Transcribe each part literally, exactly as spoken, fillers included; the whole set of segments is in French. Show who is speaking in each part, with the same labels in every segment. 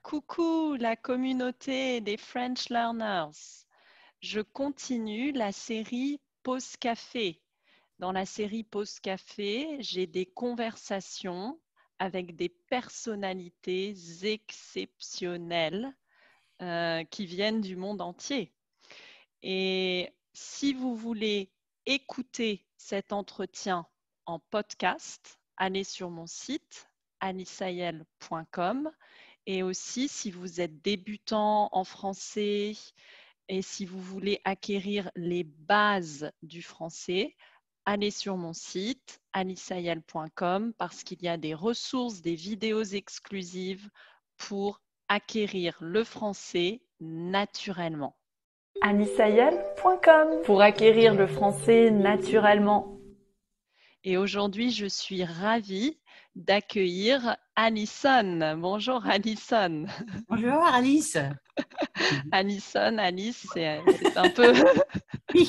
Speaker 1: Coucou la communauté des French Learners. Je continue la série Pause Café. Dans la série Pause Café, j'ai des conversations avec des personnalités exceptionnelles euh, qui viennent du monde entier. Et si vous voulez écouter cet entretien en podcast, allez sur mon site anissaël point com. Et aussi, si vous êtes débutant en français et si vous voulez acquérir les bases du français, allez sur mon site anissaël point com parce qu'il y a des ressources, des vidéos exclusives pour acquérir le français naturellement. anissaël point com pour acquérir le français naturellement. Et aujourd'hui, je suis ravie d'accueillir Alison. Bonjour Alison.
Speaker 2: Bonjour Alice.
Speaker 1: Alison, Alice, c'est, c'est un peu...
Speaker 2: Oui,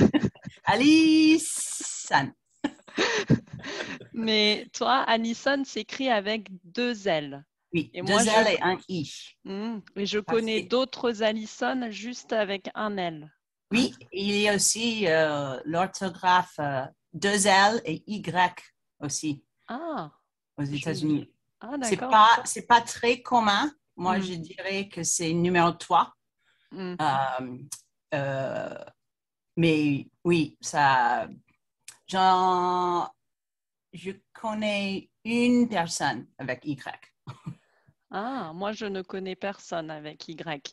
Speaker 2: Alice.
Speaker 1: Mais toi, Alison s'écrit avec deux L.
Speaker 2: Oui,
Speaker 1: et
Speaker 2: deux
Speaker 1: moi,
Speaker 2: L
Speaker 1: je...
Speaker 2: et un I.
Speaker 1: Mmh, et je
Speaker 2: Parce
Speaker 1: connais
Speaker 2: que-
Speaker 1: d'autres Alison juste avec un L.
Speaker 2: Oui, il y a aussi euh, l'orthographe euh, deux L et Y aussi
Speaker 1: Ah,
Speaker 2: aux
Speaker 1: je...
Speaker 2: États-Unis.
Speaker 1: ah
Speaker 2: C'est
Speaker 1: d'accord.
Speaker 2: pas, c'est pas très commun. Moi,
Speaker 1: Mmh.
Speaker 2: je dirais que c'est numéro trois.
Speaker 1: Mmh.
Speaker 2: Euh, euh, mais oui, ça, j'en, je connais une personne avec Y.
Speaker 1: Ah, moi, je ne connais personne avec Y.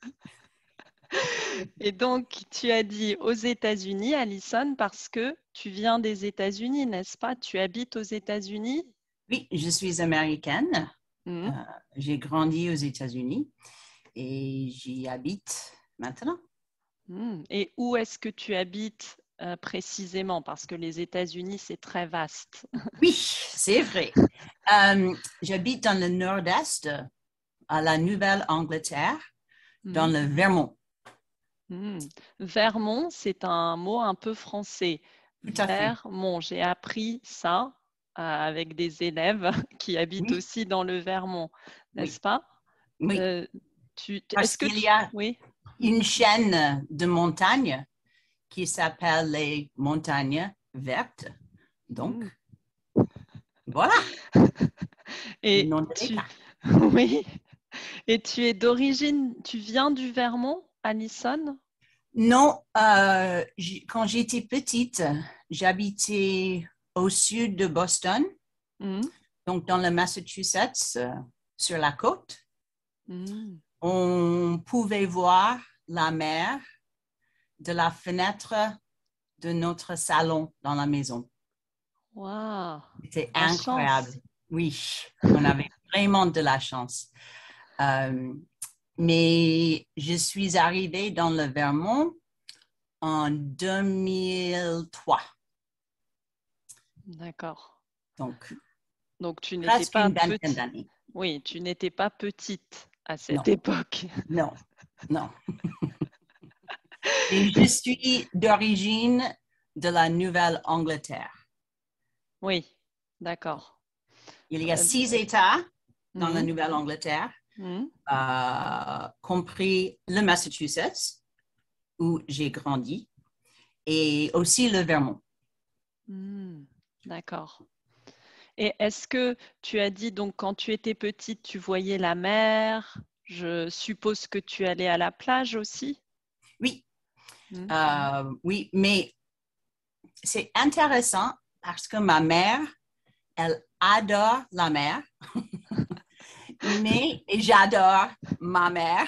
Speaker 1: Et donc, tu as dit aux États-Unis, Alison, parce que tu viens des États-Unis, n'est-ce pas? Tu habites aux États-Unis?
Speaker 2: Oui, je suis américaine.
Speaker 1: Mmh.
Speaker 2: Euh, j'ai grandi aux États-Unis et j'y habite maintenant.
Speaker 1: Mmh. Et où est-ce que tu habites euh, précisément? Parce que les États-Unis, c'est très vaste.
Speaker 2: Oui, c'est vrai. Euh, j'habite dans le nord-est, à la Nouvelle-Angleterre, dans
Speaker 1: Mmh.
Speaker 2: le Vermont.
Speaker 1: Mmh. Vermont, c'est un mot un peu français.
Speaker 2: Tout à fait.
Speaker 1: Vermont, j'ai appris ça euh, avec des élèves qui habitent
Speaker 2: Oui,
Speaker 1: aussi dans le Vermont, n'est-ce
Speaker 2: oui,
Speaker 1: pas?
Speaker 2: oui.
Speaker 1: Euh, tu,
Speaker 2: Parce
Speaker 1: est-ce que
Speaker 2: qu'il y
Speaker 1: tu...
Speaker 2: a
Speaker 1: Oui.
Speaker 2: une chaîne de montagnes qui s'appelle les montagnes vertes. Donc,
Speaker 1: Mmh.
Speaker 2: voilà le
Speaker 1: Et
Speaker 2: nom de
Speaker 1: tu,
Speaker 2: l'État.
Speaker 1: oui, et tu es d'origine, tu viens du Vermont, Alison?
Speaker 2: Non, euh, j- quand j'étais petite, j'habitais au sud de Boston,
Speaker 1: Mmh.
Speaker 2: donc dans le Massachusetts, euh, sur la côte.
Speaker 1: Mmh.
Speaker 2: On pouvait voir la mer de la fenêtre de notre salon dans la maison.
Speaker 1: Waouh,
Speaker 2: C'était
Speaker 1: la
Speaker 2: incroyable.
Speaker 1: chance.
Speaker 2: Oui, on avait vraiment de la chance. Euh, mais je suis arrivée dans le Vermont en deux mille trois.
Speaker 1: D'accord.
Speaker 2: Donc,
Speaker 1: Donc tu n'étais
Speaker 2: presque
Speaker 1: pas
Speaker 2: une vingtaine
Speaker 1: petite.
Speaker 2: d'années.
Speaker 1: Oui, tu n'étais pas petite à cette
Speaker 2: Non,
Speaker 1: époque.
Speaker 2: non, non. Et je suis d'origine de la Nouvelle-Angleterre.
Speaker 1: Oui, d'accord.
Speaker 2: Il y a
Speaker 1: Euh,
Speaker 2: six États dans la
Speaker 1: mmh,
Speaker 2: Nouvelle-Angleterre,
Speaker 1: mmh,
Speaker 2: euh, compris le Massachusetts, où j'ai grandi, et aussi le Vermont.
Speaker 1: mmh, d'accord. Et est-ce que tu as dit, donc, quand tu étais petite, tu voyais la mer? Je suppose que tu allais à la plage aussi?
Speaker 2: Oui,
Speaker 1: Mmh.
Speaker 2: euh, oui, mais c'est intéressant parce que ma mère, elle adore la mer, mais et j'adore ma mère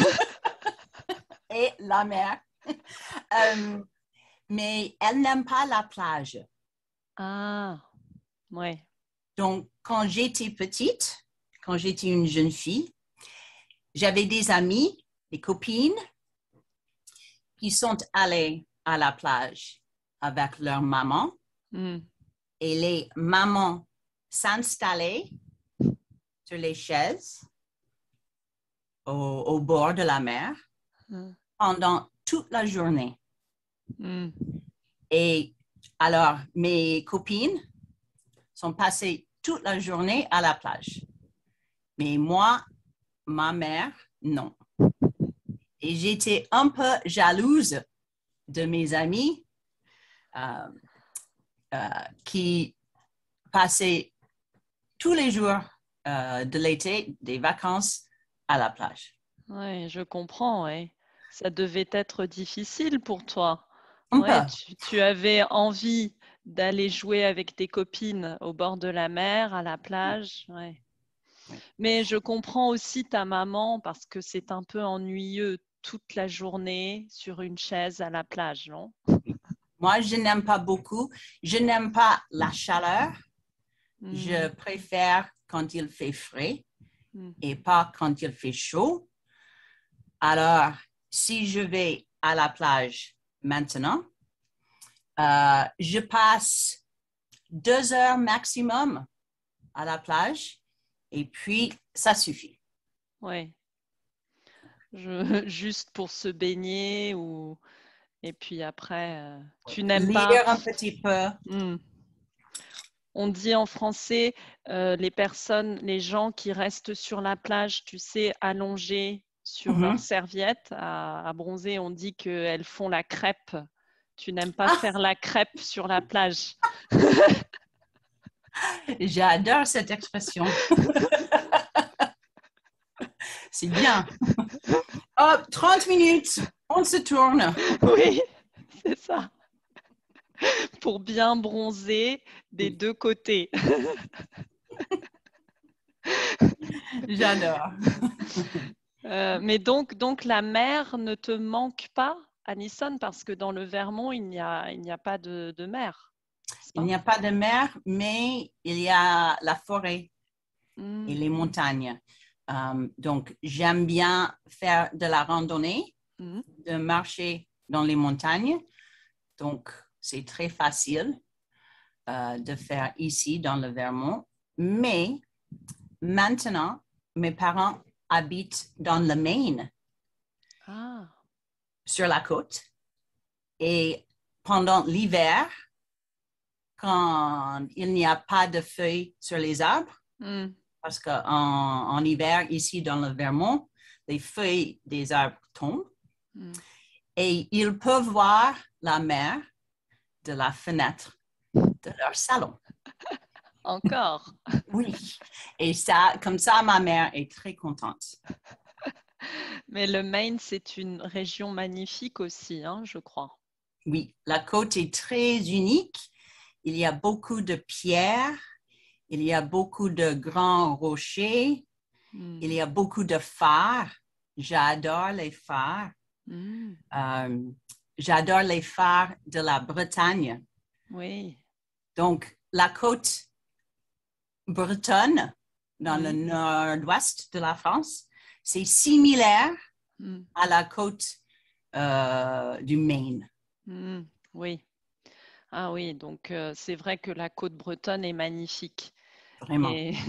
Speaker 2: et la mer. Euh, mais elle n'aime pas la plage.
Speaker 1: Ah, ouais.
Speaker 2: Donc, quand j'étais petite, quand j'étais une jeune fille, j'avais des amis, des copines qui sont allées à la plage avec leur maman
Speaker 1: Mmh.
Speaker 2: et les mamans s'installaient sur les chaises au, au bord de la mer
Speaker 1: Mmh.
Speaker 2: pendant toute la journée.
Speaker 1: Mmh.
Speaker 2: Et alors, mes copines sont passées toute la journée à la plage. Mais moi, ma mère, non. Et j'étais un peu jalouse de mes amis euh, euh, qui passaient tous les jours euh, de l'été, des vacances à la plage.
Speaker 1: Oui, je comprends, ouais. Ça devait être difficile pour toi.
Speaker 2: Un
Speaker 1: Ouais,
Speaker 2: peu.
Speaker 1: tu, tu avais envie d'aller jouer avec tes copines au bord de la mer, à la plage, ouais.
Speaker 2: Oui.
Speaker 1: Mais je comprends aussi ta maman parce que c'est un peu ennuyeux toute la journée sur une chaise à la plage, non?
Speaker 2: Moi, je n'aime pas beaucoup. Je n'aime pas la chaleur. Je
Speaker 1: Mm,
Speaker 2: préfère quand il fait frais
Speaker 1: mm.
Speaker 2: et pas quand il fait chaud. Alors, si je vais à la plage maintenant, euh, je passe deux heures maximum à la plage et puis ça suffit.
Speaker 1: Ouais, je, juste pour se baigner ou et puis après, euh, tu n'aimes pas.
Speaker 2: Lire un petit peu.
Speaker 1: Mm. On dit en français, euh, les personnes, les gens qui restent sur la plage, tu sais, allongés sur leur
Speaker 2: Mhm.
Speaker 1: serviette à, à bronzer, on dit qu'elles font la crêpe. Tu n'aimes pas
Speaker 2: Ah,
Speaker 1: faire la crêpe sur la plage.
Speaker 2: j'adore cette expression. C'est bien. Oh, trente minutes, on se tourne.
Speaker 1: Oui, c'est ça. Pour bien bronzer des
Speaker 2: Oui,
Speaker 1: deux côtés.
Speaker 2: j'adore.
Speaker 1: Euh, mais donc, donc, la mer ne te manque pas, Anison, parce que dans le Vermont, il n'y a, il n'y a pas de, de mer, n'est-ce
Speaker 2: Il
Speaker 1: pas?
Speaker 2: n'y a pas de mer, mais il y a la forêt et
Speaker 1: Mm,
Speaker 2: les montagnes. Um, donc, j'aime bien faire de la randonnée,
Speaker 1: mm.
Speaker 2: de marcher dans les montagnes. Donc, c'est très facile euh, de faire ici dans le Vermont. Mais maintenant, mes parents habitent dans le Maine,
Speaker 1: Ah,
Speaker 2: sur la côte. Et pendant l'hiver, quand il n'y a pas de feuilles sur les arbres,
Speaker 1: mm,
Speaker 2: parce qu'en en hiver, ici dans le Vermont, les feuilles des arbres tombent
Speaker 1: mm.
Speaker 2: et ils peuvent voir la mer de la fenêtre de leur salon.
Speaker 1: Encore.
Speaker 2: Oui. Et ça, comme ça, ma mère est très contente.
Speaker 1: Mais le Maine, c'est une région magnifique aussi, hein, je crois.
Speaker 2: Oui, la côte est très unique. Il y a beaucoup de pierres, il y a beaucoup de grands rochers,
Speaker 1: Mm,
Speaker 2: il y a beaucoup de phares. J'adore les phares.
Speaker 1: mm.
Speaker 2: Euh, j'adore les phares de la Bretagne.
Speaker 1: Oui.
Speaker 2: Donc, la côte bretonne, dans le
Speaker 1: Mm,
Speaker 2: nord-ouest de la France, c'est similaire
Speaker 1: mm,
Speaker 2: à la côte euh, du Maine.
Speaker 1: mm. Oui. Ah oui, donc euh, c'est vrai que la côte bretonne est magnifique.
Speaker 2: Vraiment.
Speaker 1: Et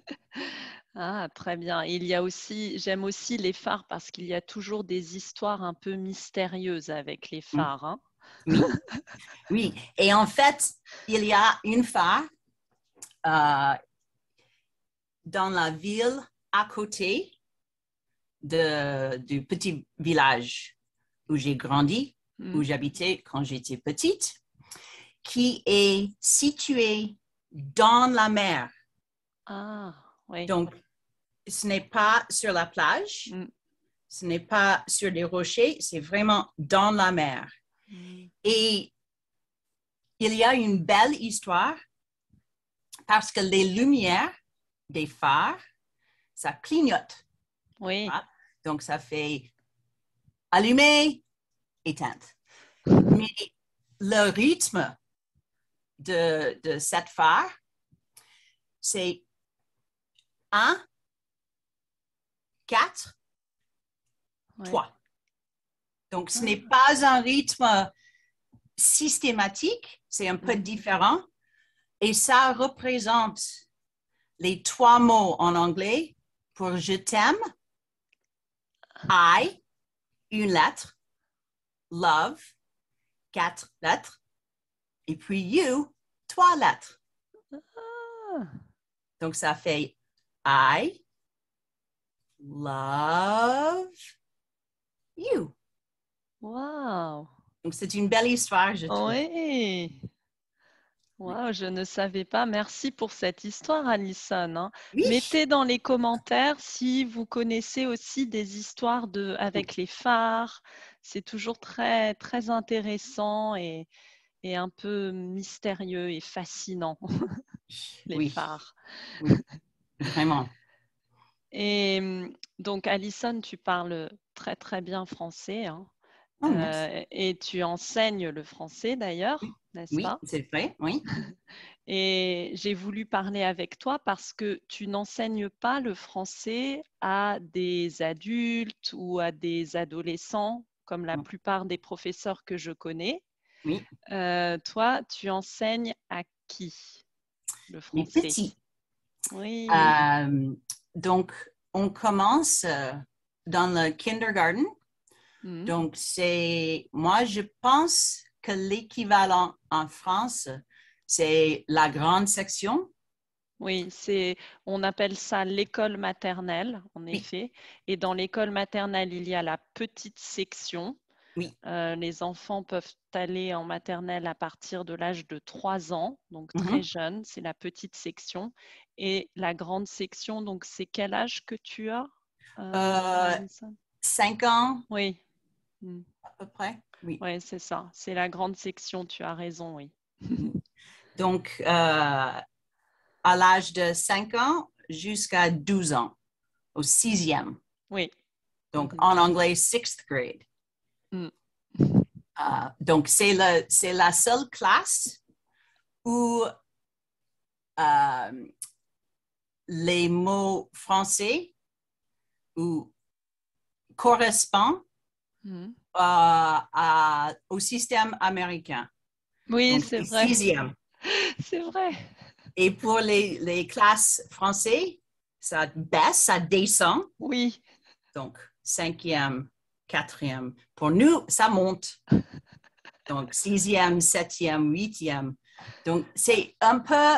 Speaker 1: ah, très bien. Il y a aussi, j'aime aussi les phares parce qu'il y a toujours des histoires un peu mystérieuses avec les
Speaker 2: Mm.
Speaker 1: phares, hein.
Speaker 2: Oui, oui. Et en fait, il y a une phare euh, dans la ville à côté de, du petit village où j'ai grandi, où
Speaker 1: Mm.
Speaker 2: j'habitais quand j'étais petite, qui est situé dans la mer.
Speaker 1: Ah, oui.
Speaker 2: Donc, ce n'est pas sur la plage,
Speaker 1: Mm,
Speaker 2: ce n'est pas sur des rochers, c'est vraiment dans la mer.
Speaker 1: mm.
Speaker 2: Et il y a une belle histoire parce que les lumières des phares, ça clignote.
Speaker 1: Oui.
Speaker 2: Hein? Donc, ça fait allumer, éteinte. Mais le rythme de, de cette phare, c'est un, quatre,
Speaker 1: Oui.
Speaker 2: trois. Donc, ce n'est
Speaker 1: Ah,
Speaker 2: pas un rythme systématique, c'est un peu
Speaker 1: mm.
Speaker 2: différent. Et ça représente les trois mots en anglais pour je t'aime, I, une lettre, love, quatre lettres, et puis you, trois lettres.
Speaker 1: Ah,
Speaker 2: Donc, ça fait I, love you.
Speaker 1: Wow.
Speaker 2: Donc, c'est une belle histoire, je trouve.
Speaker 1: Oui. Wow, je ne savais pas. Merci pour cette histoire, Alison, hein.
Speaker 2: Oui.
Speaker 1: Mettez dans les commentaires si vous connaissez aussi des histoires de, avec les phares. C'est toujours très, très intéressant et, et un peu mystérieux et fascinant, les
Speaker 2: Oui.
Speaker 1: phares.
Speaker 2: Oui, vraiment.
Speaker 1: Et donc, Alison, tu parles très, très bien français, hein.
Speaker 2: Oh,
Speaker 1: Euh, et tu enseignes le français d'ailleurs,
Speaker 2: oui,
Speaker 1: n'est-ce
Speaker 2: oui,
Speaker 1: pas?
Speaker 2: c'est vrai, oui.
Speaker 1: Et j'ai voulu parler avec toi parce que tu n'enseignes pas le français à des adultes ou à des adolescents, comme la plupart des professeurs que je connais.
Speaker 2: Oui.
Speaker 1: Euh, toi, tu enseignes à qui le
Speaker 2: Les
Speaker 1: français?
Speaker 2: petits.
Speaker 1: Oui.
Speaker 2: Euh, donc, on commence euh, dans le kindergarten.
Speaker 1: Mhm.
Speaker 2: Donc, c'est, moi, je pense que l'équivalent en France, c'est la grande section.
Speaker 1: Oui, c'est, on appelle ça l'école maternelle, en
Speaker 2: Oui.
Speaker 1: effet. Et dans l'école maternelle, il y a la petite section.
Speaker 2: Oui.
Speaker 1: Euh, les enfants peuvent aller en maternelle à partir de l'âge de trois ans, donc
Speaker 2: Mm-hmm.
Speaker 1: très jeune, c'est la petite section. Et la grande section, donc c'est quel âge que tu as, euh,
Speaker 2: Euh, cinq ans,
Speaker 1: oui. Mm.
Speaker 2: à peu près. Oui.
Speaker 1: Oui, c'est ça. C'est la grande section, tu as raison, oui.
Speaker 2: Donc, euh, à l'âge de cinq ans jusqu'à douze ans, au sixième.
Speaker 1: Oui.
Speaker 2: Donc,
Speaker 1: Mm-hmm.
Speaker 2: en anglais, sixth grade.
Speaker 1: Mm.
Speaker 2: Uh, donc, c'est, le, c'est la seule classe où euh, les mots français ou correspondent
Speaker 1: Mm.
Speaker 2: à, à, au système américain.
Speaker 1: Oui,
Speaker 2: donc,
Speaker 1: c'est
Speaker 2: c'est
Speaker 1: vrai.
Speaker 2: sixième.
Speaker 1: C'est vrai.
Speaker 2: Et pour les, les classes françaises, ça baisse, ça descend.
Speaker 1: Oui.
Speaker 2: Donc, cinquième, quatrième. Pour nous, ça monte. Donc, sixième, septième, huitième. Donc, c'est un peu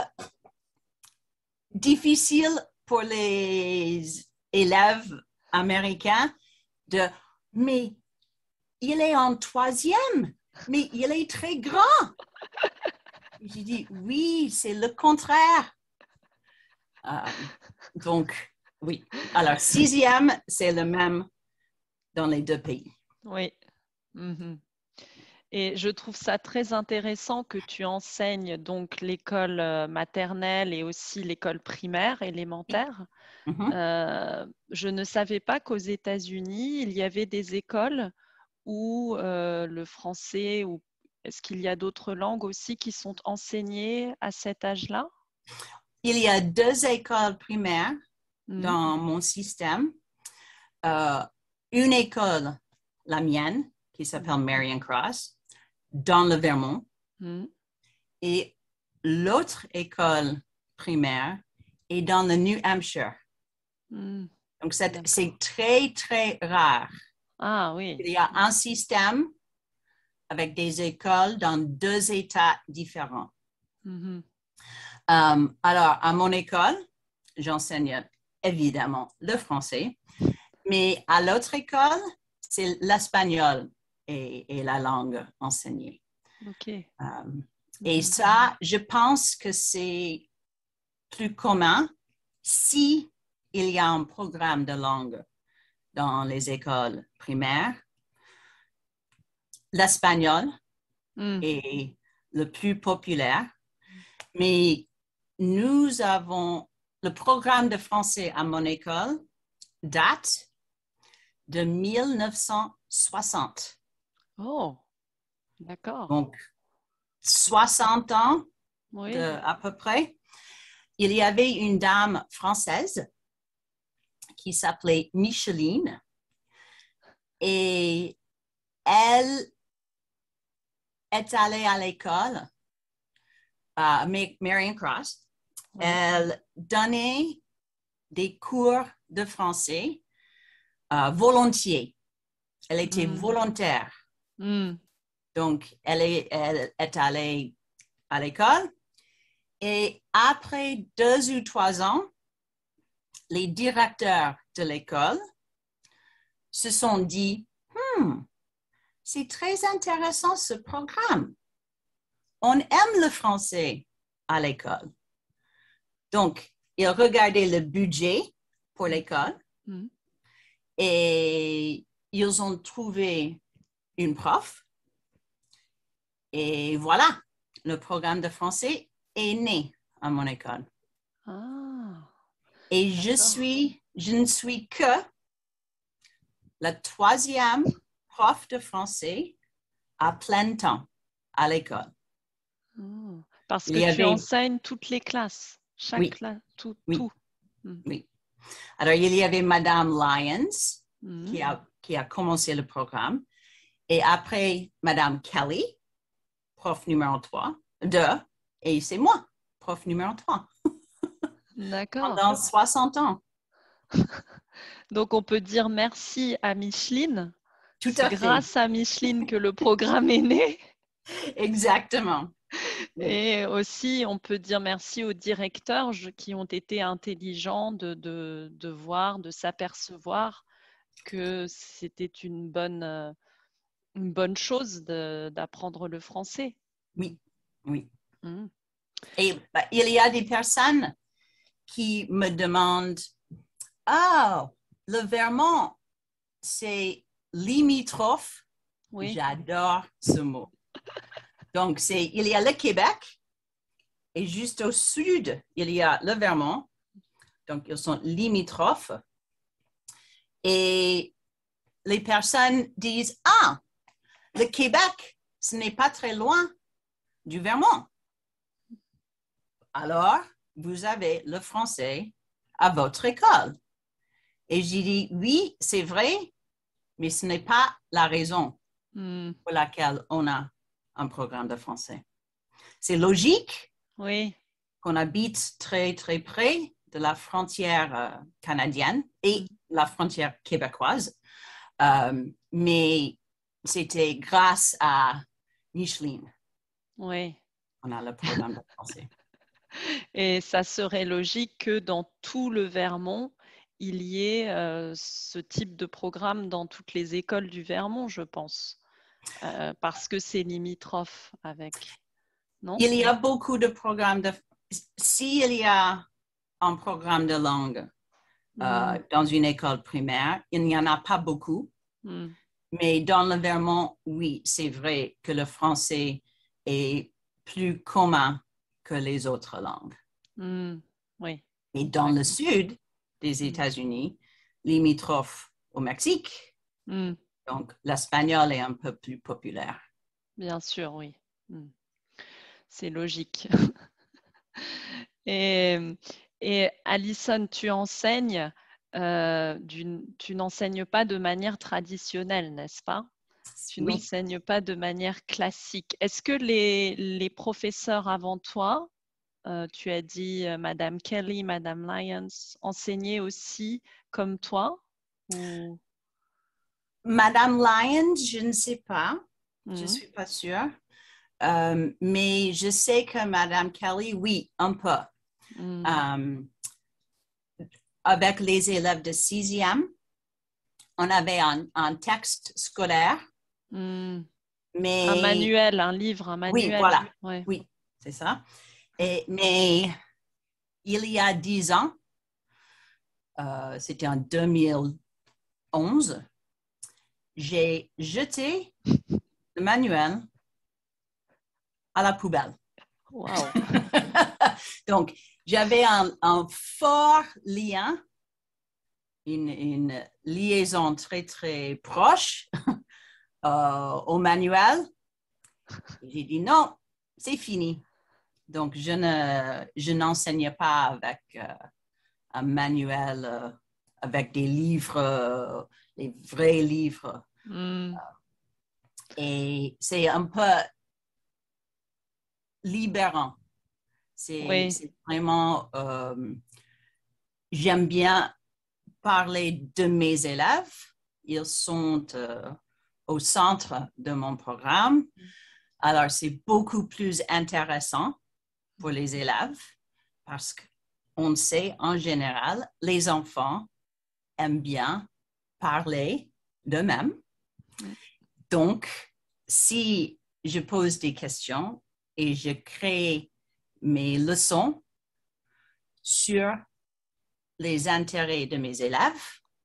Speaker 2: difficile pour les élèves américains de, mais il est en troisième, mais il est très grand. J'ai dit, oui, c'est le contraire. Euh, donc, oui. Alors, sixième, c'est le même dans les deux pays.
Speaker 1: Oui. Mm-hmm. Et je trouve ça très intéressant que tu enseignes donc l'école maternelle et aussi l'école primaire, élémentaire.
Speaker 2: Mm-hmm.
Speaker 1: Euh, je ne savais pas qu'aux États-Unis, il y avait des écoles où euh, le français, ou est-ce qu'il y a d'autres langues aussi qui sont enseignées à cet âge-là?
Speaker 2: Il y a deux écoles primaires
Speaker 1: Mm.
Speaker 2: dans mon système. Euh, une école, la mienne, qui s'appelle Marion Cross, dans le Vermont.
Speaker 1: Mm.
Speaker 2: Et l'autre école primaire est dans le New Hampshire.
Speaker 1: Mm.
Speaker 2: Donc, c'est, c'est très, très rare.
Speaker 1: Ah oui.
Speaker 2: Il y a un système avec des écoles dans deux États différents.
Speaker 1: Mm-hmm.
Speaker 2: Um, alors, à mon école, j'enseigne évidemment le français, mais à l'autre école, c'est l'espagnol et, et la langue enseignée.
Speaker 1: OK.
Speaker 2: Um, et ça, je pense que c'est plus commun si il y a un programme de langue dans les écoles primaires. L'espagnol
Speaker 1: Mm.
Speaker 2: est le plus populaire, mais nous avons le programme de français à mon école date de mille neuf cent soixante.
Speaker 1: Oh, d'accord.
Speaker 2: Donc, soixante ans
Speaker 1: Oui.
Speaker 2: de, à peu près. Il y avait une dame française qui s'appelait Micheline et elle est allée à l'école à Marion Cross.
Speaker 1: Oui.
Speaker 2: Elle donnait des cours de français euh, volontiers. Elle était
Speaker 1: Mm.
Speaker 2: volontaire.
Speaker 1: Mm.
Speaker 2: Donc, elle est, elle est allée à l'école et après deux ou trois ans, les directeurs de l'école se sont dit, hmm, c'est très intéressant ce programme. On aime le français à l'école. Donc, ils regardaient le budget pour l'école
Speaker 1: Mm.
Speaker 2: et ils ont trouvé une prof. Et voilà, le programme de français est né à mon école.
Speaker 1: Ah,
Speaker 2: Et je suis, je ne suis que la troisième prof de français à plein temps à l'école.
Speaker 1: oh. Parce
Speaker 2: Il
Speaker 1: que
Speaker 2: y
Speaker 1: tu
Speaker 2: avait,
Speaker 1: enseignes toutes les classes, chaque
Speaker 2: oui,
Speaker 1: classe, tout,
Speaker 2: oui,
Speaker 1: tout. Mm.
Speaker 2: oui. Alors, il y avait Madame Lyons
Speaker 1: Mm.
Speaker 2: qui a, qui a commencé le programme. Et après, Madame Kelly, prof numéro trois, deux, et c'est moi, prof numéro trois,
Speaker 1: D'accord.
Speaker 2: pendant soixante ans.
Speaker 1: Donc, on peut dire merci à Micheline.
Speaker 2: Tout
Speaker 1: C'est
Speaker 2: à fait.
Speaker 1: grâce à Micheline que le programme est né.
Speaker 2: Exactement. Oui.
Speaker 1: Et aussi, on peut dire merci aux directeurs je- qui ont été intelligents de, de, de voir, de s'apercevoir que c'était une bonne, euh, une bonne chose de- d'apprendre le français.
Speaker 2: Oui, oui.
Speaker 1: Mm.
Speaker 2: Et bah, il y a des personnes qui me demandent, ah, le Vermont, c'est limitrophe.
Speaker 1: Oui,
Speaker 2: J'adore ce mot. Donc, c'est, il y a le Québec et juste au sud, il y a le Vermont. Donc, ils sont limitrophes. Et les personnes disent, ah, le Québec, ce n'est pas très loin du Vermont. Alors, vous avez le français à votre école. Et j'ai dit, oui, c'est vrai, mais ce n'est pas la raison
Speaker 1: mm.
Speaker 2: pour laquelle on a un programme de français. C'est logique
Speaker 1: Oui,
Speaker 2: qu'on habite très, très près de la frontière euh, canadienne et la frontière québécoise, euh, mais c'était grâce à Micheline
Speaker 1: oui.
Speaker 2: qu'on a le programme de français.
Speaker 1: Et ça serait logique que dans tout le Vermont, il y ait euh, ce type de programme dans toutes les écoles du Vermont, je pense, Euh, parce que c'est limitrophe avec, non?
Speaker 2: Il y a beaucoup de programmes de... S'il y a un programme de langue euh,
Speaker 1: Mm,
Speaker 2: dans une école primaire, il n'y en a pas beaucoup.
Speaker 1: mm,
Speaker 2: Mais dans le Vermont, oui, c'est vrai que le français est plus commun que les autres langues.
Speaker 1: mm. Oui,
Speaker 2: Et dans le sud des
Speaker 1: mm,
Speaker 2: États-Unis, limitrophe au Mexique,
Speaker 1: mm.
Speaker 2: donc l'espagnol est un peu plus populaire.
Speaker 1: Bien sûr, oui. Mm. C'est logique. Et, et Alison, tu enseignes, euh, d'une- tu n'enseignes pas de manière traditionnelle, n'est-ce pas? Tu
Speaker 2: Oui,
Speaker 1: n'enseignes pas de manière classique. Est-ce que les, les professeurs avant toi, euh, tu as dit euh, Madame Kelly, Madame Lyons, enseignaient aussi comme toi ou...
Speaker 2: Madame Lyons, je ne sais pas, je ne
Speaker 1: Mhm.
Speaker 2: suis pas sûre, euh, mais je sais que Madame Kelly, oui, un peu.
Speaker 1: Mhm.
Speaker 2: Euh, avec les élèves de sixième, on avait un, un texte scolaire,
Speaker 1: Mhm. Un
Speaker 2: mais
Speaker 1: manuel, un livre, un
Speaker 2: oui,
Speaker 1: manuel.
Speaker 2: voilà,
Speaker 1: Ouais.
Speaker 2: oui, c'est ça. Et, mais il y a dix ans, euh, c'était en deux mille onze, j'ai jeté le manuel à la poubelle.
Speaker 1: Waouh.
Speaker 2: Donc, j'avais un, un fort lien, une, une liaison très, très proche euh, au manuel. J'ai dit non, c'est fini. Donc, je ne, je n'enseigne pas avec euh, un manuel, euh, avec des livres, euh, des vrais livres.
Speaker 1: Mhm.
Speaker 2: Et c'est un peu libérant. C'est,
Speaker 1: Oui.
Speaker 2: c'est vraiment, euh, j'aime bien parler de mes élèves. Ils sont euh, au centre de mon programme. Alors, c'est beaucoup plus intéressant pour les élèves parce qu'on sait en général, les enfants aiment bien parler d'eux-mêmes.
Speaker 1: Mm.
Speaker 2: Donc, si je pose des questions et je crée mes leçons sur les intérêts de mes élèves,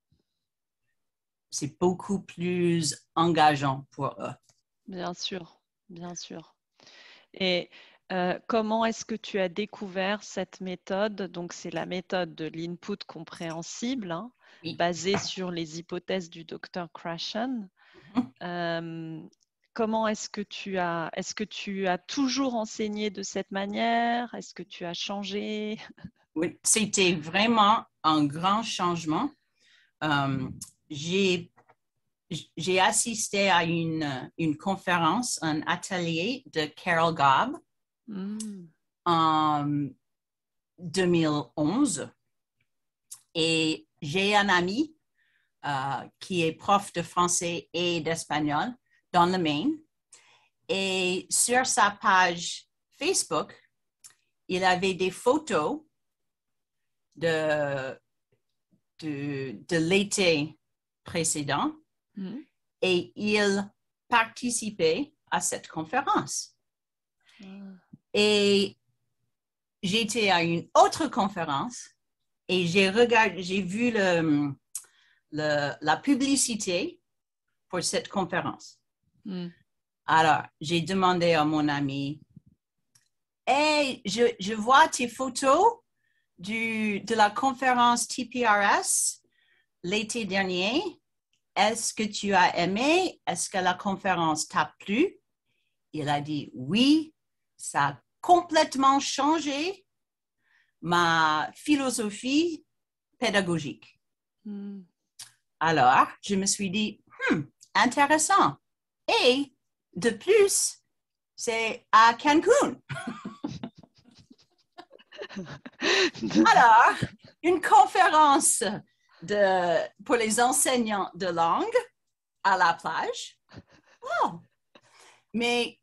Speaker 2: c'est beaucoup plus engageant pour eux.
Speaker 1: Bien sûr, bien sûr. Et euh, comment est-ce que tu as découvert cette méthode? Donc, c'est la méthode de l'input compréhensible, hein,
Speaker 2: Oui.
Speaker 1: basée sur les hypothèses du docteur Krashen.
Speaker 2: Mhm.
Speaker 1: Euh, comment est-ce que tu as, est-ce que tu as toujours enseigné de cette manière? Est-ce que tu as changé?
Speaker 2: Oui, c'était vraiment un grand changement. Euh, j'ai, j'ai assisté à une, une conférence, un atelier de Carol Gobb
Speaker 1: Mm.
Speaker 2: en deux mille onze et j'ai un ami euh, qui est prof de français et d'espagnol dans le Maine. Et sur sa page Facebook, il avait des photos de, de, de l'été précédent
Speaker 1: Mm.
Speaker 2: et il participait à cette conférence.
Speaker 1: Ah.
Speaker 2: Et j'étais à une autre conférence et j'ai regardé, j'ai vu le, le, la publicité pour cette conférence.
Speaker 1: Mm.
Speaker 2: Alors, j'ai demandé à mon ami, hey, je, je vois tes photos du, de la conférence T P R S l'été dernier. Est-ce que tu as aimé? Est-ce que la conférence t'a plu? Il a dit oui, ça a complètement changé ma philosophie pédagogique.
Speaker 1: Mm.
Speaker 2: Alors, je me suis dit, hmm, intéressant. Et de plus, c'est à Cancun. Alors, une conférence de, pour les enseignants de langue à la plage. Oh. Mais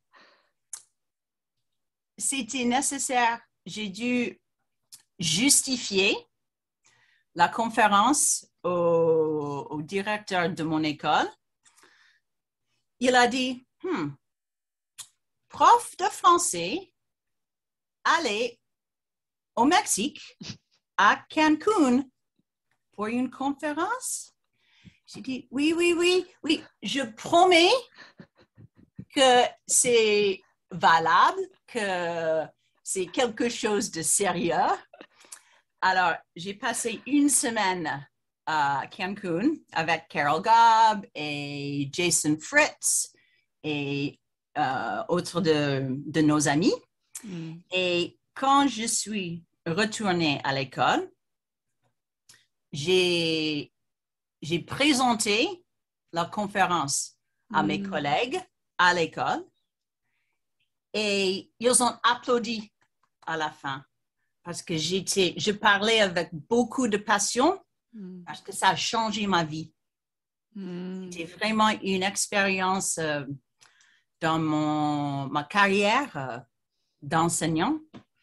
Speaker 2: c'était nécessaire. J'ai dû justifier la conférence au, au directeur de mon école. Il a dit, hmm, prof de français, allez au Mexique, à Cancun, pour une conférence. J'ai dit, oui, oui, oui, oui, je promets que c'est valable, que c'est quelque chose de sérieux. Alors, j'ai passé une semaine à Cancun avec Carol Gobb et Jason Fritz et euh, autres de, de nos amis.
Speaker 1: Mm.
Speaker 2: Et quand je suis retournée à l'école, j'ai, j'ai présenté la conférence à mes
Speaker 1: Mm.
Speaker 2: collègues à l'école et ils ont applaudi à la fin parce que j'étais, je parlais avec beaucoup de passion
Speaker 1: Mm.
Speaker 2: parce que ça a changé ma vie.
Speaker 1: Mm.
Speaker 2: C'était vraiment une expérience euh, dans mon, ma carrière euh, d'enseignant.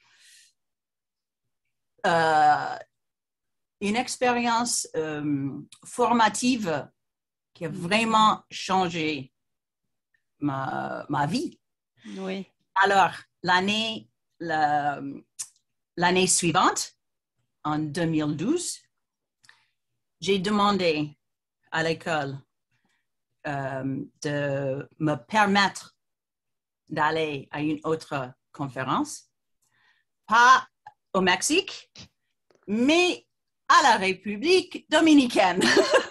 Speaker 2: Euh, une expérience euh, formative qui a vraiment changé ma, ma vie.
Speaker 1: Oui.
Speaker 2: Alors, l'année, la, l'année suivante, en deux mille douze, j'ai demandé à l'école euh, de me permettre d'aller à une autre conférence, pas au Mexique, mais à la République dominicaine.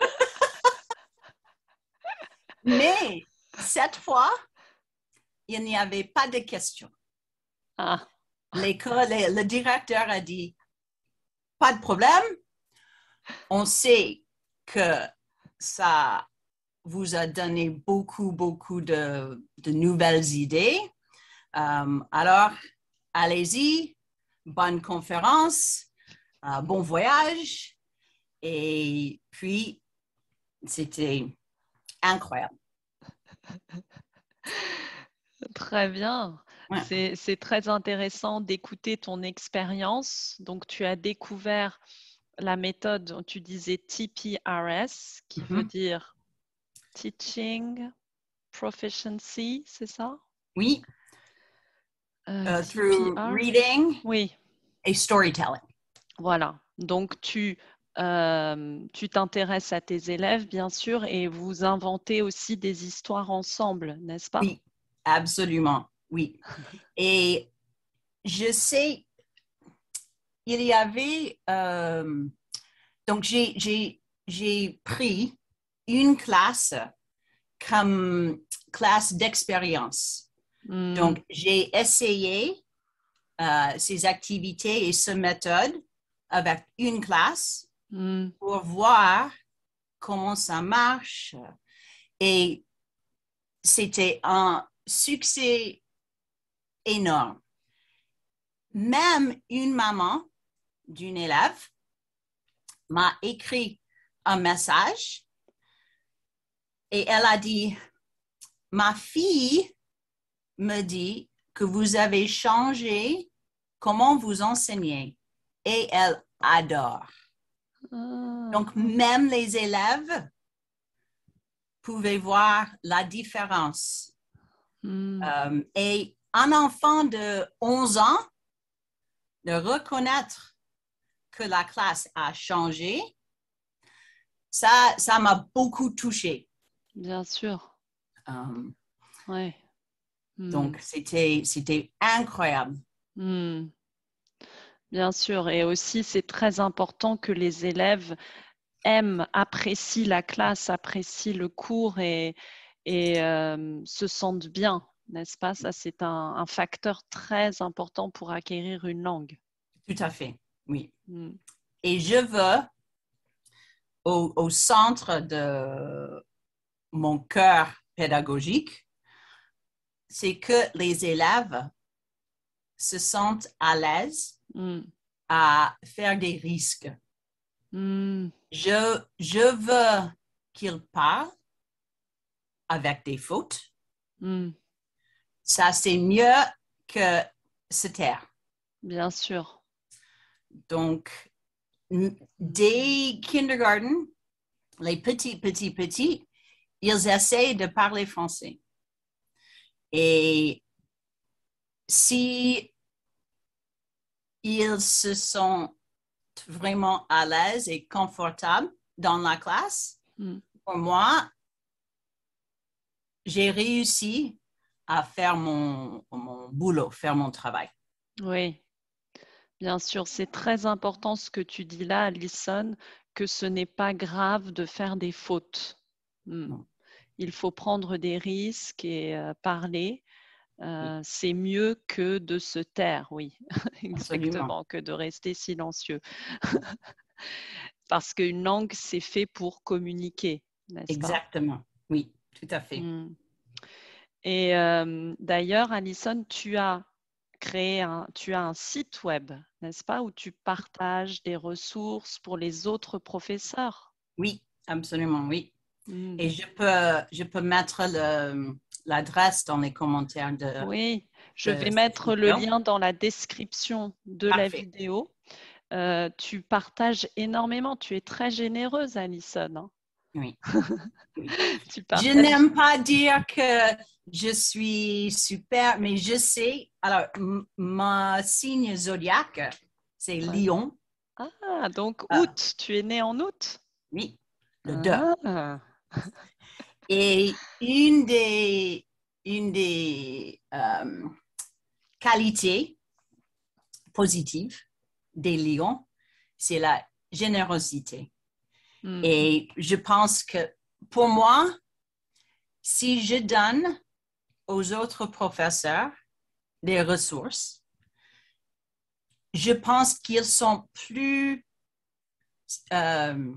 Speaker 2: Mais cette fois, il n'y avait pas de questions.
Speaker 1: Ah.
Speaker 2: L'école, le directeur a dit, pas de problème, on sait que ça vous a donné beaucoup, beaucoup de, de nouvelles idées. Euh, alors, allez-y, bonne conférence, euh, bon voyage. Et puis, c'était incroyable.
Speaker 1: Très bien.
Speaker 2: Ouais.
Speaker 1: C'est, c'est très intéressant d'écouter ton expérience. Donc, tu as découvert la méthode, tu disais T P R S, qui
Speaker 2: Mm-hmm.
Speaker 1: veut dire Teaching Proficiency, c'est ça?
Speaker 2: Oui.
Speaker 1: Euh,
Speaker 2: Uh, through reading
Speaker 1: oui.
Speaker 2: et storytelling.
Speaker 1: Voilà. Donc, tu euh, tu t'intéresses à tes élèves, bien sûr, et vous inventez aussi des histoires ensemble, n'est-ce pas?
Speaker 2: Oui, absolument, oui. Et je sais, il y avait... Euh, donc, j'ai, j'ai, j'ai pris une classe comme classe d'expérience.
Speaker 1: Mm.
Speaker 2: Donc, j'ai essayé euh, ces activités et ces méthodes avec une classe
Speaker 1: mm.
Speaker 2: pour voir comment ça marche. Et c'était un succès énorme. Même une maman d'une élève m'a écrit un message et elle a dit, ma fille me dit que vous avez changé comment vous enseignez et elle adore.
Speaker 1: Ah.
Speaker 2: Donc, même les élèves pouvaient voir la différence.
Speaker 1: Mm.
Speaker 2: Euh, et un enfant de onze ans, de reconnaître que la classe a changé, ça, ça m'a beaucoup touchée.
Speaker 1: Bien sûr.
Speaker 2: Um,
Speaker 1: Ouais. Mm.
Speaker 2: Donc, c'était, c'était incroyable.
Speaker 1: Mm. Bien sûr. Et aussi, c'est très important que les élèves aiment, apprécient la classe, apprécient le cours et, et euh, se sentent bien, n'est-ce pas? Ça, c'est un, un facteur très important pour acquérir une langue.
Speaker 2: Tout à fait, oui.
Speaker 1: Mm.
Speaker 2: Et je veux, au, au centre de mon cœur pédagogique, c'est que les élèves se sentent à l'aise
Speaker 1: Mm.
Speaker 2: à faire des risques.
Speaker 1: Mm.
Speaker 2: Je, je veux qu'ils parlent avec des fautes.
Speaker 1: Mm.
Speaker 2: Ça, c'est mieux que se taire.
Speaker 1: Bien sûr.
Speaker 2: Donc, dès kindergarten, les petits, petits, petits, ils essayent de parler français. Et si ils se sentent vraiment à l'aise et confortables dans la classe,
Speaker 1: Mm.
Speaker 2: pour moi, j'ai réussi à faire mon, mon boulot, faire mon travail.
Speaker 1: Oui, bien sûr. C'est très important ce que tu dis là, Alison, que ce n'est pas grave de faire des fautes. Mm.
Speaker 2: Non.
Speaker 1: Il faut prendre des risques et euh, parler. Euh, c'est mieux que de se taire, oui,
Speaker 2: Absolument.
Speaker 1: exactement, que de rester silencieux. Parce qu'une langue, c'est fait pour communiquer, n'est-ce pas?
Speaker 2: Exactement, oui, tout à fait.
Speaker 1: Mm. Et euh, d'ailleurs, Alison, tu as créé un, tu as un site web, n'est-ce pas, où tu partages des ressources pour les autres professeurs.
Speaker 2: Oui, absolument, oui.
Speaker 1: Mm.
Speaker 2: Et je peux, je peux mettre le, l'adresse dans les commentaires de...
Speaker 1: Oui, je
Speaker 2: de
Speaker 1: vais
Speaker 2: cette
Speaker 1: mettre le
Speaker 2: vidéo.
Speaker 1: lien dans la description de la
Speaker 2: Parfait.
Speaker 1: vidéo. Euh, tu partages énormément. Tu es très généreuse, Alison. Hein.
Speaker 2: Oui. Oui.
Speaker 1: Tu
Speaker 2: Je
Speaker 1: partages.
Speaker 2: n'aime pas dire que je suis super, mais je sais. Alors, m- mon signe zodiaque, c'est
Speaker 1: Ouais.
Speaker 2: Lion.
Speaker 1: Ah, donc
Speaker 2: Ah,
Speaker 1: août. Tu es né en août.
Speaker 2: oui, le deux.
Speaker 1: Ah.
Speaker 2: Et une des, une des euh, qualités positives des lions, c'est la générosité.
Speaker 1: Mm.
Speaker 2: Et je pense que pour moi, si je donne aux autres professeurs des ressources, je pense qu'ils sont plus, euh,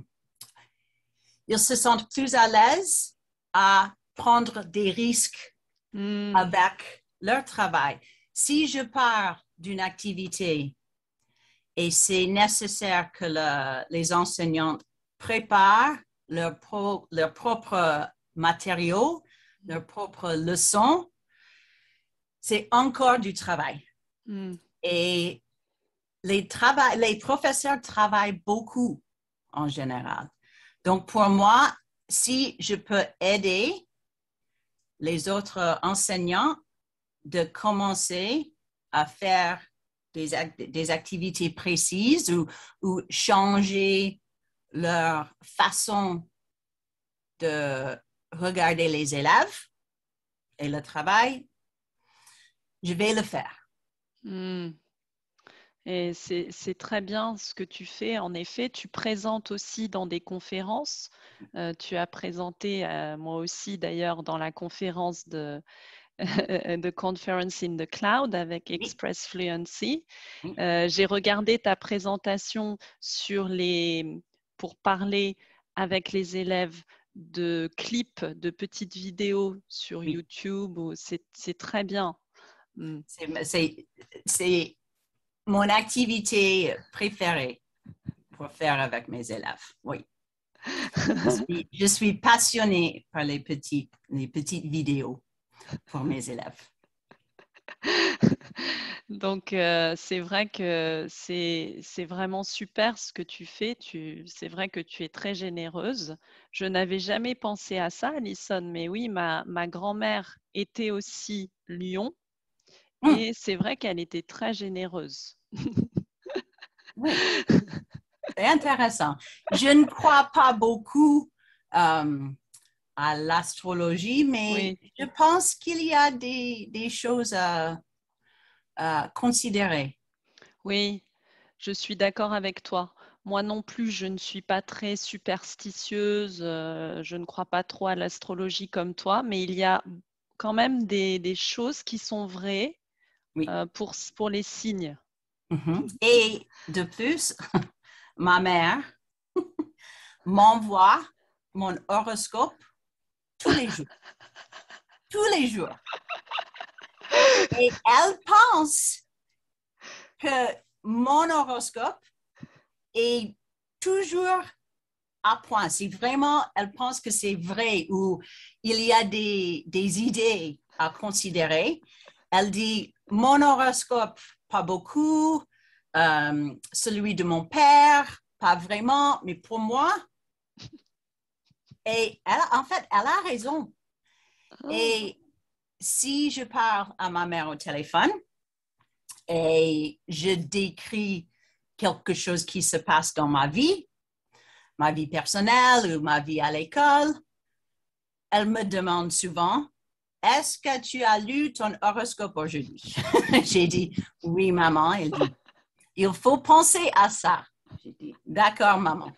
Speaker 2: ils se sentent plus à l'aise à prendre des risques
Speaker 1: Mm.
Speaker 2: avec leur travail. Si je pars d'une activité et c'est nécessaire que le, les enseignants préparent leurs pro, leur propres matériaux, leurs propres leçons, c'est encore du travail.
Speaker 1: Mm.
Speaker 2: Et les, trava- les professeurs travaillent beaucoup en général. Donc, pour moi, si je peux aider les autres enseignants de commencer à faire des, act- des activités précises ou, ou changer leur façon de regarder les élèves et le travail, je vais le faire.
Speaker 1: Hmm. Et c'est c'est très bien ce que tu fais. En effet, tu présentes aussi dans des conférences. Euh, tu as présenté, euh, moi aussi d'ailleurs, dans la conférence de, de Conference in the Cloud avec
Speaker 2: Oui,
Speaker 1: Express Fluency.
Speaker 2: oui,
Speaker 1: Euh, j'ai regardé ta présentation sur les, pour parler avec les élèves de clips, de petites vidéos sur
Speaker 2: oui.
Speaker 1: YouTube. Ou- C'est c'est très bien. Hmm.
Speaker 2: C'est, c'est, c'est mon activité préférée pour faire avec mes élèves. Oui. Je suis, je suis passionnée par les petites, les petites vidéos pour mes élèves.
Speaker 1: Donc, euh, c'est vrai que c'est c'est vraiment super ce que tu fais. Tu, c'est vrai que tu es très généreuse. Je n'avais jamais pensé à ça, Alison, mais oui, ma, ma grand-mère était aussi lion
Speaker 2: Hum,
Speaker 1: et c'est vrai qu'elle était très généreuse.
Speaker 2: oui, c'est intéressant. Je ne crois pas beaucoup euh, à l'astrologie, mais
Speaker 1: Oui,
Speaker 2: je pense qu'il y a des, des choses à, à considérer.
Speaker 1: oui, je suis d'accord avec toi. Moi non plus, je ne suis pas très superstitieuse. Euh, je ne crois pas trop à l'astrologie comme toi, mais il y a quand même des, des choses qui sont vraies
Speaker 2: Oui.
Speaker 1: euh, pour, pour les signes.
Speaker 2: Mhm. Et de plus, ma mère m'envoie mon horoscope tous les jours. Tous les jours. Et elle pense que mon horoscope est toujours à point. Si vraiment elle pense que c'est vrai ou il y a des, des idées à considérer, elle dit mon horoscope, pas beaucoup, euh, celui de mon père, pas vraiment, mais pour moi, et elle, en fait, elle a raison.
Speaker 1: Ah,
Speaker 2: Et si je parle à ma mère au téléphone et je décris quelque chose qui se passe dans ma vie, ma vie personnelle ou ma vie à l'école, elle me demande souvent, est-ce que tu as lu ton horoscope aujourd'hui? J'ai dit, oui, maman. Elle dit, il faut penser à ça. J'ai dit, d'accord, maman.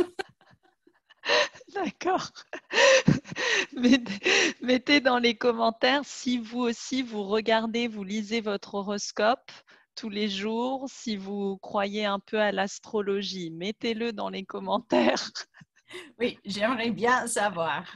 Speaker 1: d'accord. Mettez, mettez dans les commentaires si vous aussi vous regardez, vous lisez votre horoscope tous les jours, si vous croyez un peu à l'astrologie. Mettez-le dans les commentaires.
Speaker 2: Oui, j'aimerais bien savoir.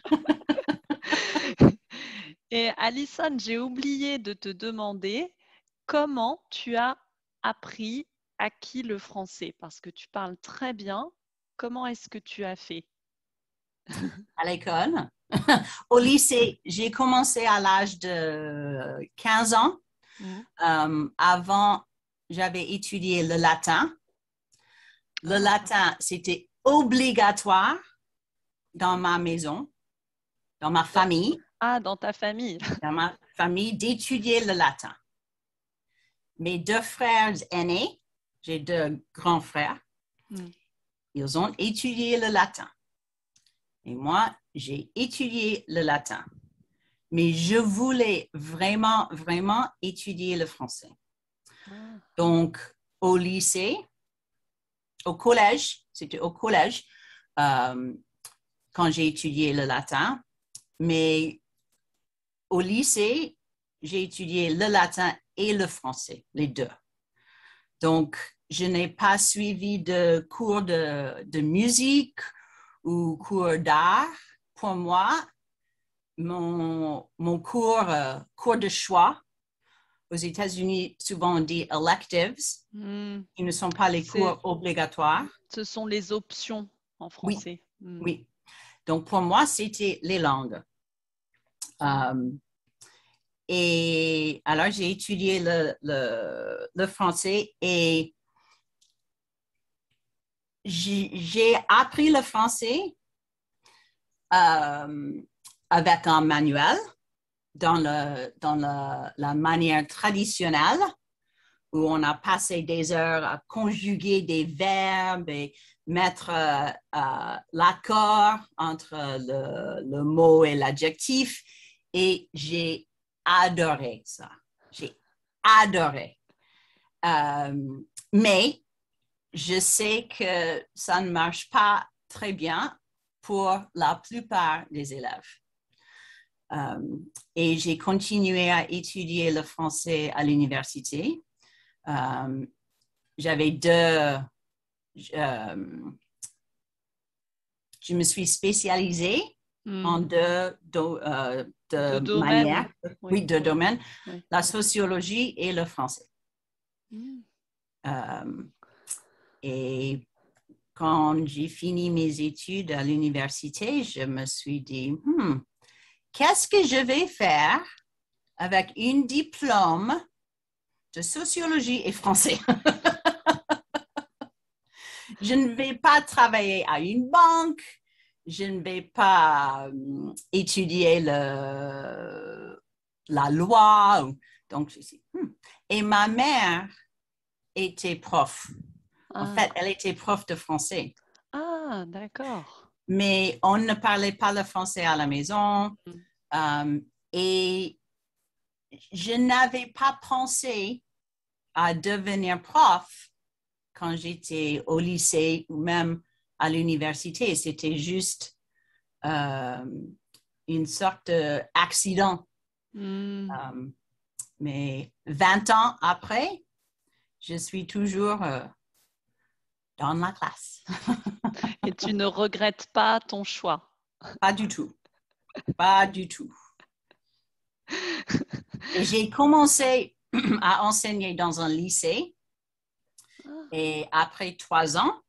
Speaker 1: Et Alison, j'ai oublié de te demander comment tu as appris, acquis le français, parce que tu parles très bien. Comment est-ce que tu as fait?
Speaker 2: À l'école. Au lycée, j'ai commencé à l'âge de quinze ans.
Speaker 1: Hmm.
Speaker 2: Euh, avant, j'avais étudié le latin. Le
Speaker 1: Ah,
Speaker 2: latin, c'était obligatoire dans ma maison, dans ma
Speaker 1: dans,
Speaker 2: famille,
Speaker 1: ah, dans ta famille.
Speaker 2: dans ma famille, d'étudier le latin. Mes deux frères aînés, j'ai deux grands frères,
Speaker 1: Hmm.
Speaker 2: ils ont étudié le latin. Et moi, j'ai étudié le latin. Mais je voulais vraiment, vraiment étudier le français.
Speaker 1: Ah.
Speaker 2: Donc, au lycée, au collège, c'était au collège, euh, quand j'ai étudié le latin, mais au lycée, j'ai étudié le latin et le français, les deux. Donc, je n'ai pas suivi de cours de, de musique ou cours d'art. Pour moi, mon, mon cours, euh, cours de choix, aux États-Unis, souvent on dit electives,
Speaker 1: Hmm.
Speaker 2: qui ne sont pas les
Speaker 1: C'est,
Speaker 2: cours obligatoires.
Speaker 1: ce sont les options en
Speaker 2: Oui,
Speaker 1: français. Hmm.
Speaker 2: oui. Donc, pour moi, c'était les langues. Euh, et alors, j'ai étudié le, le, le français et j'ai appris le français euh, avec un manuel dans, le, dans le, la manière traditionnelle où on a passé des heures à conjuguer des verbes et mettre euh, euh, l'accord entre le, le mot et l'adjectif. Et j'ai adoré ça. J'ai adoré. Euh, mais je sais que ça ne marche pas très bien pour la plupart des élèves. Euh, et j'ai continué à étudier le français à l'université. Euh, j'avais deux, euh, je me suis spécialisée mm. en deux, deux, euh, deux
Speaker 1: de
Speaker 2: manières,
Speaker 1: oui,
Speaker 2: oui, deux
Speaker 1: oui.
Speaker 2: domaines,
Speaker 1: oui.
Speaker 2: la sociologie et le français.
Speaker 1: Mm.
Speaker 2: Euh, et quand j'ai fini mes études à l'université, je me suis dit, hmm, qu'est-ce que je vais faire avec un diplôme de sociologie et français? Je ne vais pas travailler à une banque, je ne vais pas euh, étudier le, la loi. Donc, je dis, hmm. Et ma mère était prof. Ah. En fait, elle était prof de français.
Speaker 1: Ah, d'accord.
Speaker 2: Mais on ne parlait pas le français à la maison. Mm. Um, et je n'avais pas pensé à devenir prof quand j'étais au lycée ou même à l'université. C'était juste euh, une sorte d'accident. Mm. Um, mais vingt ans après, je suis toujours euh, dans la classe.
Speaker 1: Et tu ne regrettes pas ton choix?
Speaker 2: Pas du tout. Pas du tout. Et j'ai commencé à enseigner dans un lycée. Et après trois ans,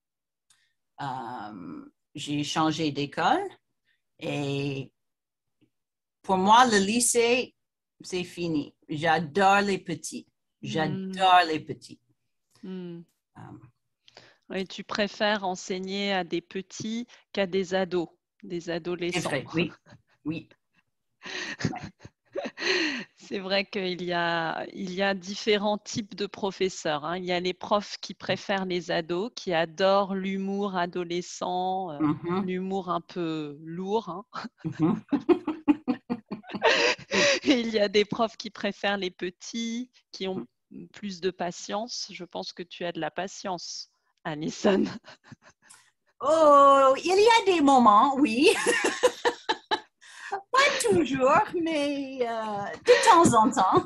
Speaker 2: euh, j'ai changé d'école. Et pour moi, le lycée, c'est fini. J'adore les petits. J'adore mm. les petits.
Speaker 1: Mm. Um, Et tu préfères enseigner à des petits qu'à des ados, des adolescents.
Speaker 2: C'est vrai, oui. Oui.
Speaker 1: Ouais. C'est vrai qu'il y a, il y a différents types de professeurs. Hein. Il y a les profs qui préfèrent les ados, qui adorent l'humour adolescent, euh, mm-hmm. l'humour un peu lourd. Hein. Mm-hmm. Et il y a des profs qui préfèrent les petits, qui ont plus de patience. Je pense que tu as de la patience, Alison.
Speaker 2: Oh, il y a des moments, oui. Pas toujours, mais euh, de temps en temps.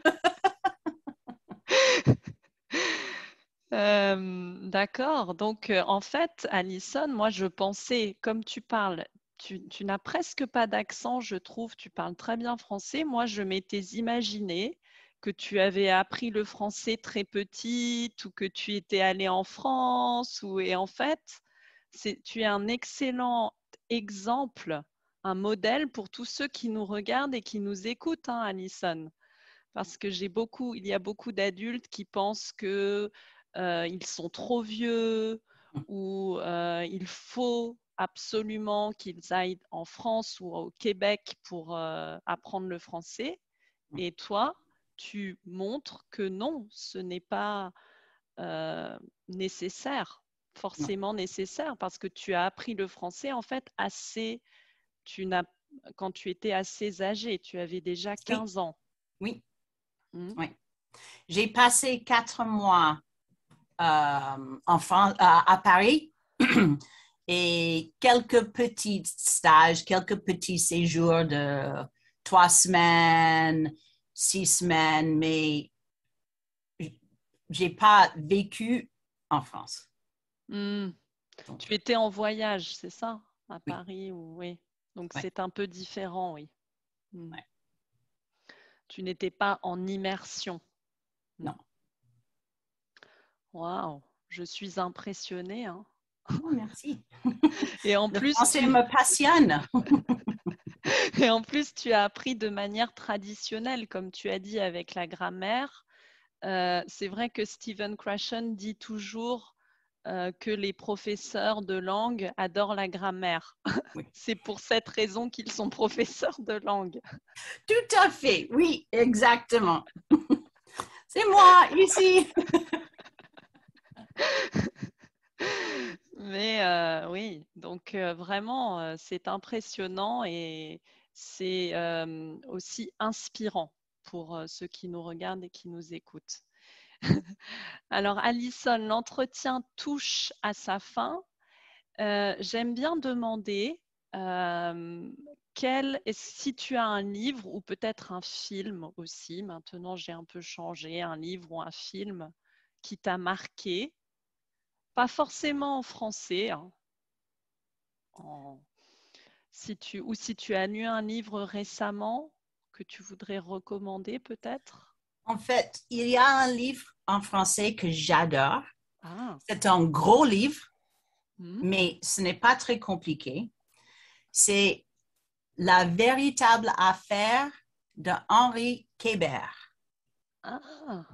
Speaker 1: euh, D'accord. Donc, euh, en fait, Alison, moi, je pensais, comme tu parles, tu, tu n'as presque pas d'accent, je trouve. Tu parles très bien français. Moi, je m'étais imaginé que tu avais appris le français très petite ou que tu étais allée en France. Ou, et en fait, c'est, tu es un excellent exemple, un modèle pour tous ceux qui nous regardent et qui nous écoutent, hein, Alison. Parce que j'ai beaucoup, il y a beaucoup d'adultes qui pensent que euh, ils sont trop vieux ou euh, il faut absolument qu'ils aillent en France ou au Québec pour euh, apprendre le français. Et toi, tu montres que non, ce n'est pas euh, nécessaire, forcément nécessaire, parce que tu as appris le français en fait assez, tu n'as, quand tu étais assez âgé, tu avais déjà quinze
Speaker 2: oui.
Speaker 1: ans.
Speaker 2: Oui. Mmh. Oui. J'ai passé quatre mois euh, en France, à, à Paris et quelques petits stages, quelques petits séjours de trois semaines, six semaines, mais j'ai pas vécu en France.
Speaker 1: Mmh. Tu étais en voyage, c'est ça, à
Speaker 2: oui.
Speaker 1: Paris ou oui. Donc
Speaker 2: oui.
Speaker 1: c'est un peu différent, oui. Mmh.
Speaker 2: Ouais.
Speaker 1: Tu n'étais pas en immersion.
Speaker 2: Non.
Speaker 1: Waouh, je suis impressionnée. Hein.
Speaker 2: Oh, merci.
Speaker 1: Et en
Speaker 2: Le
Speaker 1: plus,
Speaker 2: français
Speaker 1: tu...
Speaker 2: me passionne.
Speaker 1: Et en plus, tu as appris de manière traditionnelle, comme tu as dit, avec la grammaire. Euh, c'est vrai que Stephen Krashen dit toujours euh, que les professeurs de langue adorent la grammaire.
Speaker 2: Oui.
Speaker 1: C'est pour cette raison qu'ils sont professeurs de langue.
Speaker 2: Tout à fait, oui, exactement. C'est moi, ici.
Speaker 1: Mais euh, oui, donc euh, vraiment, euh, c'est impressionnant et c'est euh, aussi inspirant pour euh, ceux qui nous regardent et qui nous écoutent. Alors, Alison, l'entretien touche à sa fin. Euh, j'aime bien demander euh, quel, si tu as un livre ou peut-être un film aussi, maintenant j'ai un peu changé, un livre ou un film qui t'a marqué, pas forcément en français, hein, en, si tu, ou si tu as lu un livre récemment que tu voudrais recommander peut-être.
Speaker 2: En fait, il y a un livre en français que j'adore.
Speaker 1: Ah.
Speaker 2: C'est un gros livre,
Speaker 1: Hmm.
Speaker 2: mais ce n'est pas très compliqué. C'est La véritable affaire de Henri Kébert.
Speaker 1: Ah.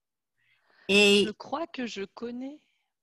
Speaker 2: Et
Speaker 1: Je crois que je connais.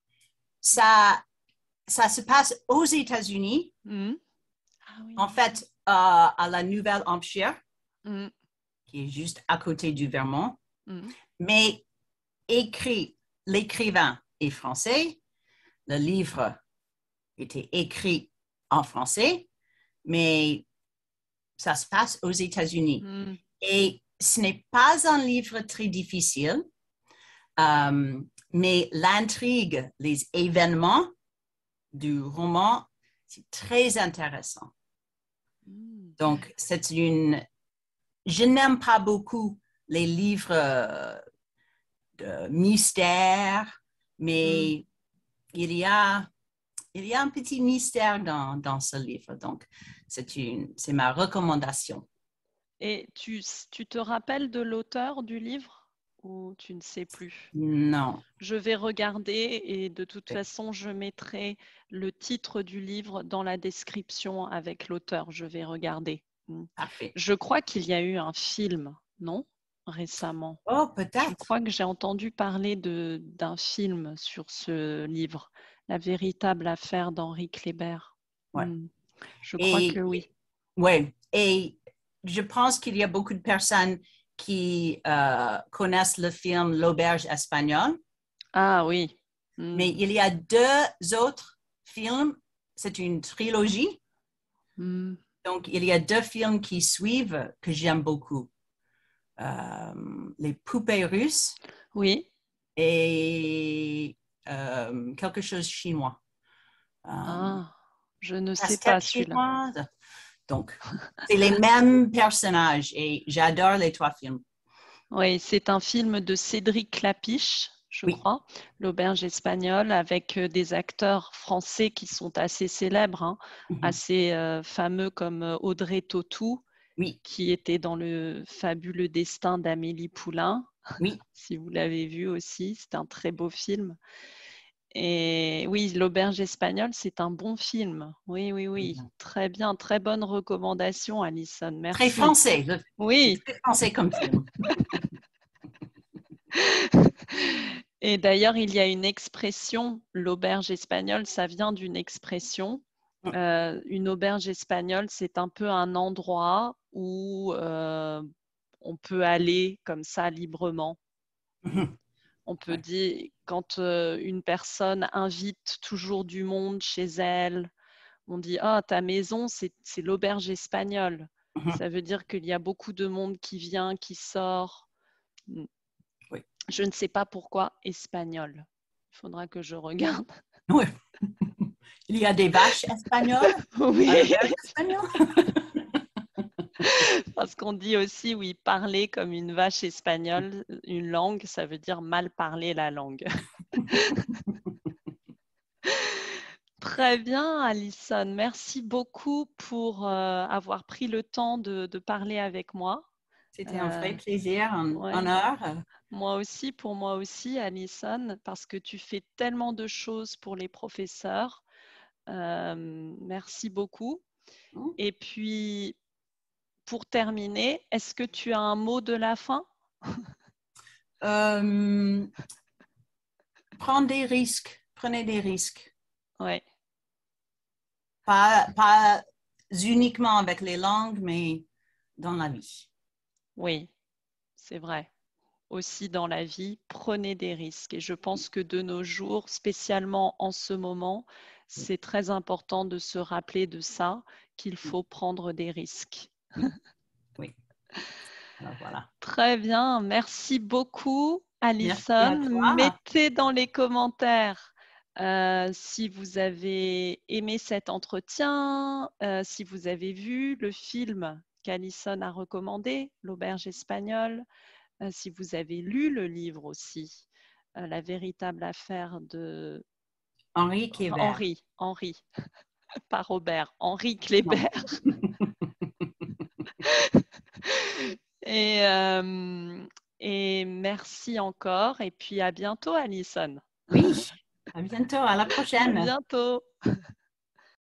Speaker 2: ça, ça se passe aux États-Unis,
Speaker 1: Hmm. Ah oui.
Speaker 2: en fait, euh, à la Nouvelle-Hampshire,
Speaker 1: Hmm.
Speaker 2: qui est juste à côté du Vermont,
Speaker 1: Hmm.
Speaker 2: mais écrit, l'écrivain est français, le livre était écrit en français, mais ça se passe aux États-Unis.
Speaker 1: Hmm.
Speaker 2: Et ce n'est pas un livre très difficile, euh, mais l'intrigue, les événements du roman, c'est très intéressant.
Speaker 1: Hmm.
Speaker 2: Donc, c'est une... Je n'aime pas beaucoup les livres de mystère, mais
Speaker 1: Hmm.
Speaker 2: il y a, il y a un petit mystère dans, dans ce livre. Donc, c'est une, c'est ma recommandation.
Speaker 1: Et tu, tu te rappelles de l'auteur du livre ou tu ne sais plus?
Speaker 2: Non.
Speaker 1: Je vais regarder et de toute façon, je mettrai le titre du livre dans la description avec l'auteur. Je vais regarder. Hmm.
Speaker 2: Parfait.
Speaker 1: Je crois qu'il y a eu un film, non? Récemment.
Speaker 2: Oh,
Speaker 1: Je
Speaker 2: peut-être.
Speaker 1: crois que j'ai entendu parler de, d'un film sur ce livre, La véritable affaire d'Henri Kléber.
Speaker 2: Ouais.
Speaker 1: Hmm. Je crois que
Speaker 2: Et,
Speaker 1: oui.
Speaker 2: ouais. Et je pense qu'il y a beaucoup de personnes qui euh, connaissent le film L'Auberge espagnole,
Speaker 1: Ah oui. Hmm.
Speaker 2: mais il y a deux autres films. C'est une trilogie.
Speaker 1: Hmm.
Speaker 2: Donc, il y a deux films qui suivent que j'aime beaucoup. Euh, Les poupées russes
Speaker 1: Oui.
Speaker 2: et euh, quelque chose chinois. Euh,
Speaker 1: Ah, je ne sais pas
Speaker 2: Casse-tête
Speaker 1: celui-là.
Speaker 2: chinoise. Donc, c'est les mêmes personnages et j'adore les trois films.
Speaker 1: Oui, c'est un film de Cédric Clapiche, je
Speaker 2: Oui.
Speaker 1: crois, L'Auberge espagnole, avec euh, des acteurs français qui sont assez célèbres, hein,
Speaker 2: Mhm.
Speaker 1: assez euh, fameux comme euh, Audrey Tautou,
Speaker 2: Oui,
Speaker 1: qui était dans le fabuleux destin d'Amélie Poulain.
Speaker 2: oui.
Speaker 1: Si vous l'avez vu aussi, c'est un très beau film. Et oui, L'Auberge espagnole, c'est un bon film. Oui, oui,
Speaker 2: Très
Speaker 1: oui.
Speaker 2: bien.
Speaker 1: Très bien, très bonne recommandation, Alison.
Speaker 2: Très
Speaker 1: Merci.
Speaker 2: français. C'est
Speaker 1: Oui.
Speaker 2: très français comme film.
Speaker 1: Et d'ailleurs, il y a une expression, l'auberge espagnole, ça vient d'une expression. Euh, une auberge espagnole, c'est un peu un endroit où euh, on peut aller comme ça librement.
Speaker 2: Mhm.
Speaker 1: On peut
Speaker 2: Ouais.
Speaker 1: dire, quand euh, une personne invite toujours du monde chez elle, on dit ah, ta maison, c'est c'est l'auberge espagnole.
Speaker 2: Mhm.
Speaker 1: Ça veut dire qu'il y a beaucoup de monde qui vient, qui sort.
Speaker 2: Oui.
Speaker 1: Je ne sais pas pourquoi espagnol. Il faudra que je regarde.
Speaker 2: Oui. Il y a des vaches espagnoles à
Speaker 1: Oui,
Speaker 2: l'auberge espagnole.
Speaker 1: parce qu'on dit aussi, oui, parler comme une vache espagnole, une langue, ça veut dire mal parler la langue. Très bien, Alison. Merci beaucoup pour euh, avoir pris le temps de, de parler avec moi.
Speaker 2: C'était un
Speaker 1: Euh,
Speaker 2: vrai plaisir, un
Speaker 1: ouais.
Speaker 2: honneur.
Speaker 1: Moi aussi, pour moi aussi, Alison, parce que tu fais tellement de choses pour les professeurs. Euh, merci beaucoup. Et puis, pour terminer, est-ce que tu as un mot de la fin?
Speaker 2: Euh, prendre des risques. prenez des risques.
Speaker 1: Ouais.
Speaker 2: Pas, pas uniquement avec les langues, mais dans la vie.
Speaker 1: Oui, c'est vrai. Aussi dans la vie, prenez des risques. Et je pense que de nos jours, spécialement en ce moment, c'est très important de se rappeler de ça, qu'il faut prendre des risques.
Speaker 2: Oui. Oui. Alors voilà.
Speaker 1: Très bien, merci beaucoup,
Speaker 2: Merci à
Speaker 1: Alison.
Speaker 2: toi.
Speaker 1: Mettez dans les commentaires euh, si vous avez aimé cet entretien, euh, si vous avez vu le film qu'Alison a recommandé, L'Auberge espagnole, euh, si vous avez lu le livre aussi, euh, La véritable affaire de
Speaker 2: Henri Kléber.
Speaker 1: Henri, Henri, pas Robert, Henri Kléber. Et, euh, et merci encore. Et puis à bientôt, Alison.
Speaker 2: Oui, à bientôt, à la
Speaker 1: À
Speaker 2: prochaine.
Speaker 1: bientôt.